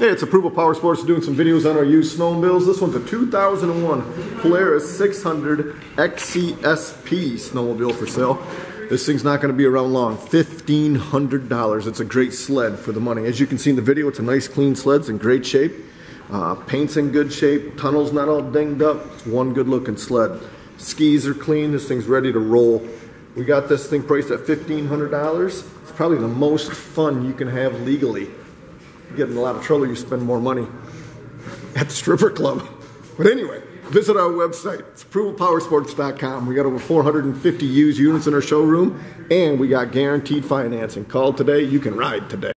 Hey, it's Approval Power Sports doing some videos on our used snowmobiles. This one's a 2001 Polaris 600 XCSP snowmobile for sale. This thing's not going to be around long. $1,500. It's a great sled for the money. As you can see in the video, it's a nice clean sled. It's in great shape. Paint's in good shape. Tunnel's not all dinged up. It's one good looking sled. Skis are clean. This thing's ready to roll. We got this thing priced at $1,500. It's probably the most fun you can have legally. You get in a lot of trouble, you spend more money at the stripper club. But anyway, visit our website. It's ApprovalPowersports.com. We got over 450 used units in our showroom, and we got guaranteed financing. Call today, you can ride today.